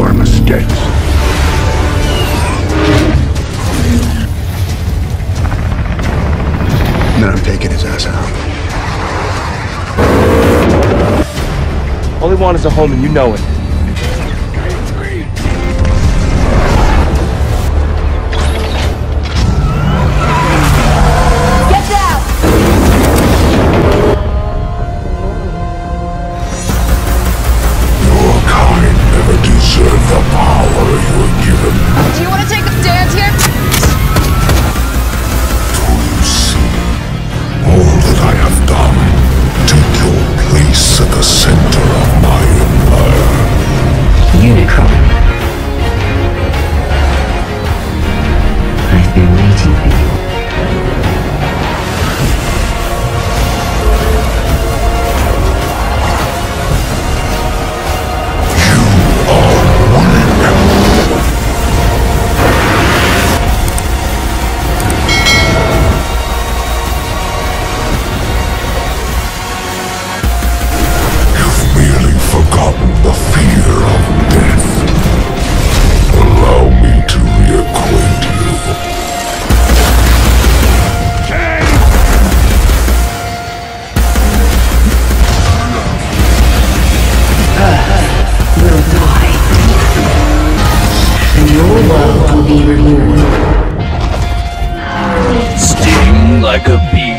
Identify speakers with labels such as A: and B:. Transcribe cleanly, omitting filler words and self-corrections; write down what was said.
A: your mistakes. And then I'm taking his ass out.
B: All they want is a home, and you know it.
A: The power you were given.
C: Do you want to take a stand here?
A: Do you see all that I have done? Take your place at the center of my empire.
D: Unicron. I've been waiting for you.
A: The fear of death. Allow me to reacquaint you. Kane!
D: Earth will die, and your world will be reborn.
E: Sting like a bee.